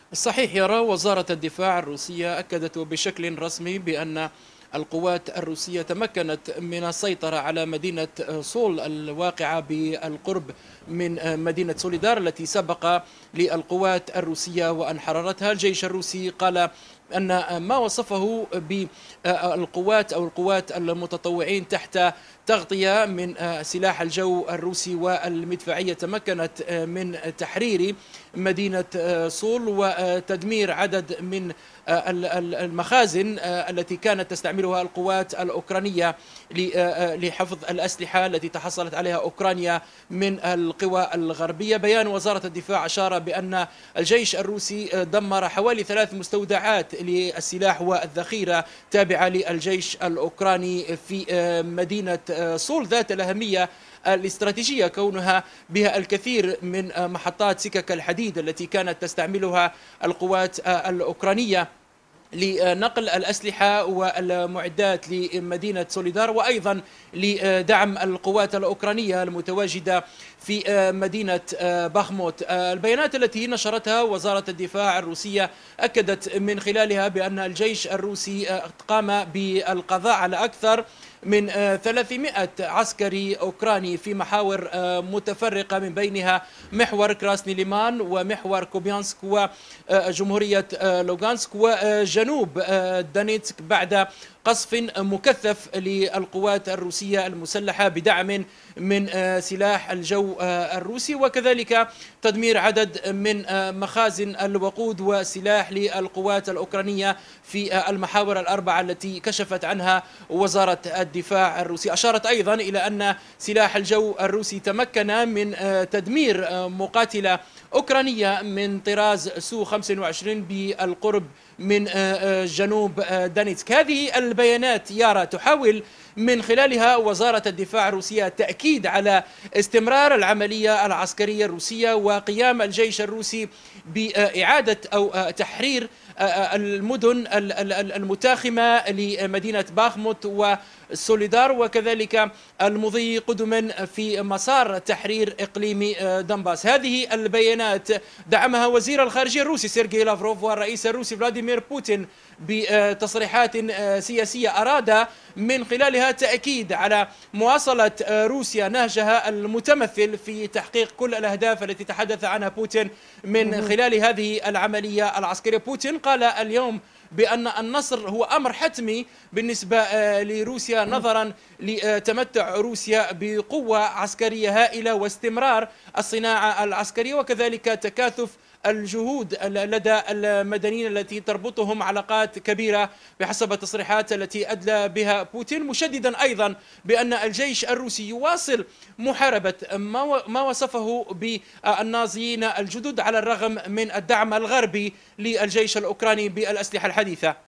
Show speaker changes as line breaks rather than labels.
صحيح. يرى وزارة الدفاع الروسية أكدت بشكل رسمي بأن القوات الروسية تمكنت من السيطرة على مدينة سول الواقعة بالقرب من مدينة سوليدار التي سبق للقوات الروسية وأن حررتها. الجيش الروسي قال أن ما وصفه بالقوات أو القوات المتطوعين تحت تغطية من سلاح الجو الروسي والمدفعية تمكنت من تحرير مدينة صول وتدمير عدد من المخازن التي كانت تستعملها القوات الأوكرانية لحفظ الأسلحة التي تحصلت عليها أوكرانيا من القوى الغربية. بيان وزارة الدفاع أشار بأن الجيش الروسي دمر حوالي 3 مستودعات للسلاح والذخيرة تابعة للجيش الأوكراني في مدينة صول ذات الأهمية الاستراتيجية، كونها بها الكثير من محطات سكك الحديد التي كانت تستعملها القوات الأوكرانية لنقل الأسلحة والمعدات لمدينة سوليدار، وأيضا لدعم القوات الأوكرانية المتواجدة في مدينة باخموت. البيانات التي نشرتها وزارة الدفاع الروسية أكدت من خلالها بأن الجيش الروسي قام بالقضاء على أكثر من 300 عسكري أوكراني في محاور متفرقة، من بينها محور كراسني ليمان ومحور كوبيانسك وجمهورية لوغانسك وجنوب دانيتسك، بعد قصف مكثف للقوات الروسية المسلحة بدعم من سلاح الجو الروسي، وكذلك تدمير عدد من مخازن الوقود والسلاح للقوات الأوكرانية في المحاور الأربعة التي كشفت عنها وزارة الدفاع الروسي. أشارت أيضا إلى أن سلاح الجو الروسي تمكن من تدمير مقاتلة أوكرانية من طراز سو 25 بالقرب من جنوب دانيتسك. هذه البيانات يارا تحاول من خلالها وزارة الدفاع الروسية التأكيد على استمرار العملية العسكرية الروسية وقيام الجيش الروسي بإعادة أو تحرير المدن المتاخمة لمدينة باخموت والسوليدار، وكذلك المضي قدما في مسار تحرير إقليم دنباس. هذه البيانات دعمها وزير الخارجية الروسي سيرجي لافروف والرئيس الروسي فلاديمير بوتين بتصريحات سياسية أراد من خلالها تأكيد على مواصلة روسيا نهجها المتمثل في تحقيق كل الأهداف التي تحدث عنها بوتين من خلال هذه العملية العسكرية. بوتين قال اليوم بأن النصر هو أمر حتمي بالنسبة لروسيا، نظرا لتمتع روسيا بقوة عسكرية هائلة واستمرار الصناعة العسكرية، وكذلك تكاثف الجهود لدى المدنيين التي تربطهم علاقات كبيرة بحسب التصريحات التي أدلى بها بوتين، مشددا أيضا بأن الجيش الروسي يواصل محاربة ما وصفه بالنازيين الجدد على الرغم من الدعم الغربي للجيش الأوكراني بالأسلحة الحديثة.